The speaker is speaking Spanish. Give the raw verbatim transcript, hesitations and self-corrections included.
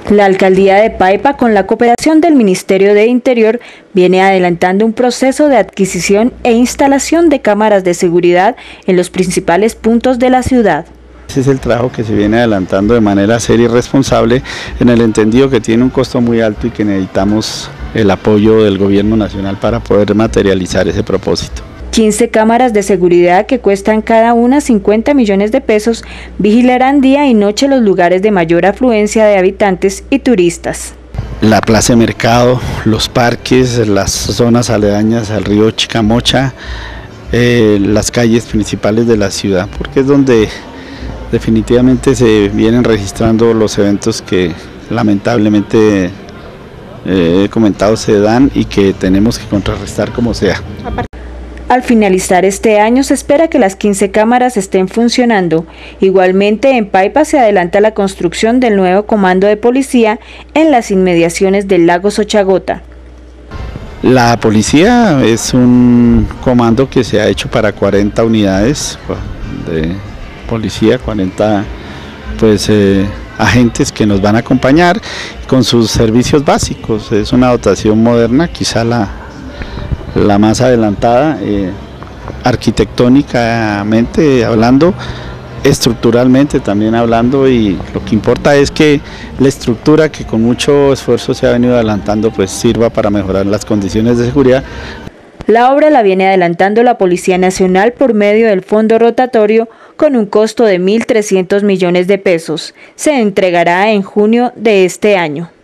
La Alcaldía de Paipa, con la cooperación del Ministerio de Interior, viene adelantando un proceso de adquisición e instalación de cámaras de seguridad en los principales puntos de la ciudad. Ese es el trabajo que se viene adelantando de manera seria y responsable, en el entendido que tiene un costo muy alto y que necesitamos el apoyo del Gobierno Nacional para poder materializar ese propósito. quince cámaras de seguridad que cuestan cada una cincuenta millones de pesos vigilarán día y noche los lugares de mayor afluencia de habitantes y turistas. La plaza de mercado, los parques, las zonas aledañas al río Chicamocha, eh, las calles principales de la ciudad, porque es donde definitivamente se vienen registrando los eventos que lamentablemente eh, he comentado se dan y que tenemos que contrarrestar como sea. Al finalizar este año se espera que las quince cámaras estén funcionando. Igualmente en Paipa se adelanta la construcción del nuevo comando de policía en las inmediaciones del lago Sochagota. La policía es un comando que se ha hecho para cuarenta unidades de policía, cuarenta pues eh, agentes que nos van a acompañar con sus servicios básicos. Es una dotación moderna, quizá la la más adelantada, eh, arquitectónicamente hablando, estructuralmente también hablando, y lo que importa es que la estructura que con mucho esfuerzo se ha venido adelantando pues sirva para mejorar las condiciones de seguridad. La obra la viene adelantando la Policía Nacional por medio del fondo rotatorio con un costo de mil trescientos millones de pesos. Se entregará en junio de este año.